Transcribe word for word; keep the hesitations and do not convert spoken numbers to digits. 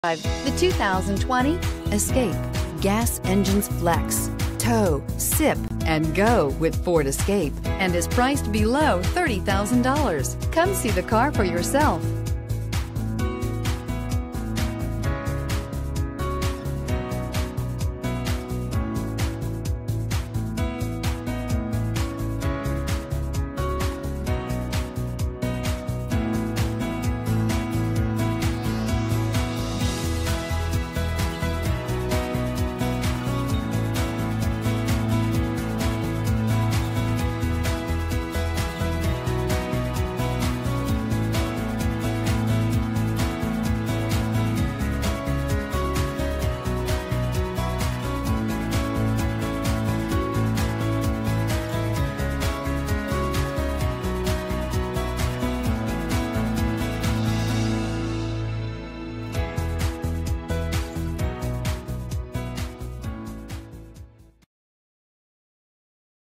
The two thousand twenty Escape. Gas engines flex, tow, sip, and go with Ford Escape, and is priced below thirty thousand dollars. Come see the car for yourself.